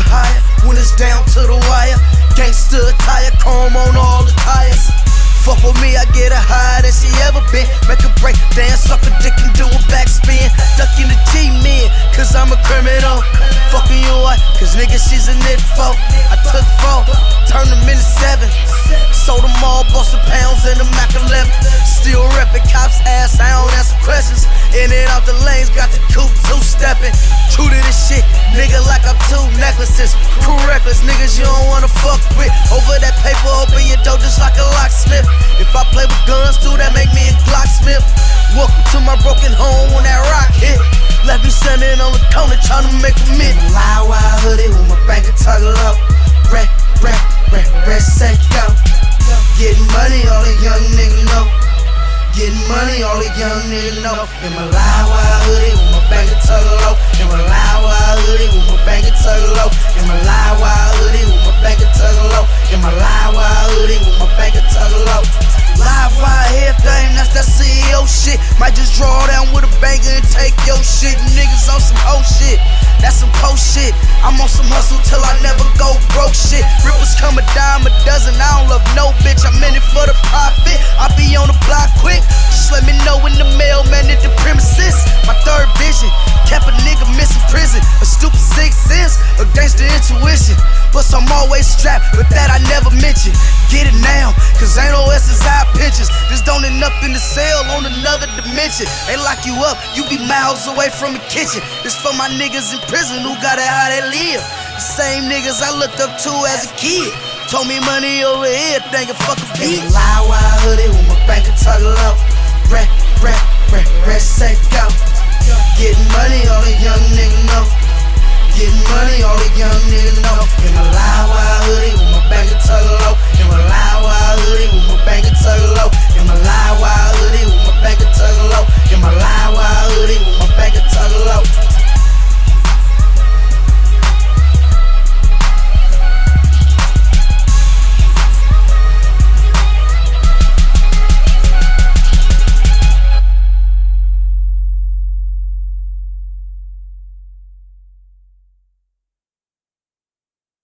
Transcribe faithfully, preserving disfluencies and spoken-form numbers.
for hire when it's down to the wire. Gangsta attire, chrome on all the tires. Fuck with me, I get her higher than she ever been. Make her break, dance, suck a dick and do a backspin. Ducking the G-men, cause I'm a criminal. Fucking your wife, cause nigga, she's a knit folk. I took four, turned them into seven. Sold them all, bought some pounds in the Mac eleven. Still reppin', cops ass, I don't answer questions. In and out the lanes, got the coupe two-steppin'. True to this shit, nigga, like I'm two necklaces. Crew reckless, niggas you don't wanna fuck with. Over that paper, open your door just like a locksmith. If I play with guns too, that make me a Glocksmith. Welcome to my broken home when that rock hit. Left me standing on the corner tryna make a mint. Lie wild hoodie with my bank and toggle up. Rap, rap, rap, rap, set, go. Getting money, all the young niggas know. Getting money, all the young niggas know. In my lie wild hoodie with my bank and toggle low. In my lie wild hoodie with my bank and toggle low. In my lie wild hoodie with my bank and toggle low. In my lie wild hoodie with my bank and toggle low. Live wire everything, that's that C E O shit. Might just draw down with a banger and take your shit. Niggas on some hoe shit, that's some cold shit. I'm on some hustle till I never go broke shit. Rippers come a dime a dozen, I don't love no bitch. I'm in it for the profit, I be on the block quick. Just let me know when the mailman at the premises. My third vision, kept a nigga missing prison. A stupid sixth sense, against the intuition. Plus I'm always strapped, but that I never mention. Get it now, cause ain't no S S I pictures. Just don't end up in the cell on another dimension. They lock you up, you be miles away from the kitchen. This for my niggas in prison who got it how they live. The same niggas I looked up to as a kid. Told me money over here, thinking fuck a beat. Lie wild hoodie with my bank and toggle up. Rap, rap, rap, rap, set, go. Getting money, all the young niggas know. Getting money, all the young niggas know. In my lie wild hoodie with my bank and toggle low. In my lie wild hoodie with my bank and toggle low. In my lie wild hoodie with my bank and toggle low. In my lie wild hoodie with my bank and toggle low.